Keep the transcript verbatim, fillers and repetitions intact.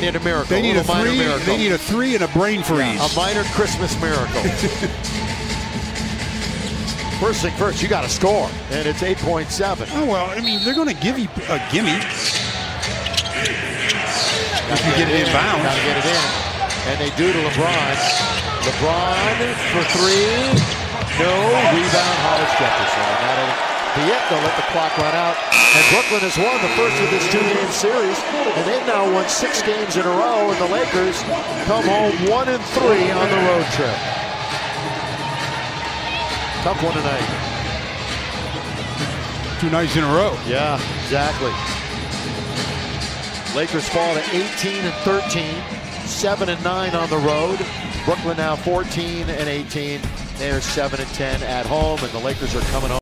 need a miracle. They need a, a minor three. miracle. They need a three and a brain freeze. Yeah, a minor Christmas miracle. First thing first, you got to score, and it's eight point seven. Oh well, I mean they're going to give you a gimme if you get it in bounds. Got to get it in, and they do to LeBron. LeBron for three. No rebound. Hollis Jefferson. That'll be it. They'll let the clock run out, and Brooklyn has won the first of this two-game series, and they've now won six games in a row. And the Lakers come home one and three on the road trip. Tough one tonight. Two nights in a row. Yeah, exactly. Lakers fall to eighteen and thirteen, seven and nine on the road. Brooklyn now fourteen and eighteen. They're seven and ten at home, and the Lakers are coming home.